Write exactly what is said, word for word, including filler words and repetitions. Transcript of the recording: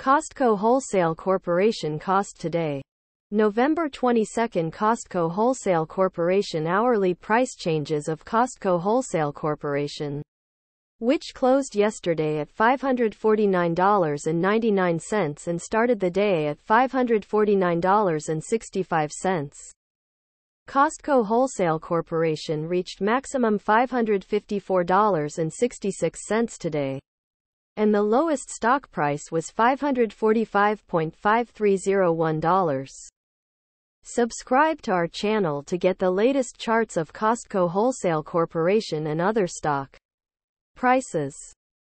Costco Wholesale Corporation cost today. November twenty-second, Costco Wholesale Corporation hourly price changes of Costco Wholesale Corporation, which closed yesterday at five hundred forty-nine dollars and ninety-nine cents and started the day at five hundred forty-nine dollars and sixty-five cents. Costco Wholesale Corporation reached maximum five hundred fifty-four dollars and sixty-six cents today, and the lowest stock price was five hundred forty-five dollars and fifty-three cents oh one dollars. Subscribe to our channel to get the latest charts of Costco Wholesale Corporation and other stock prices.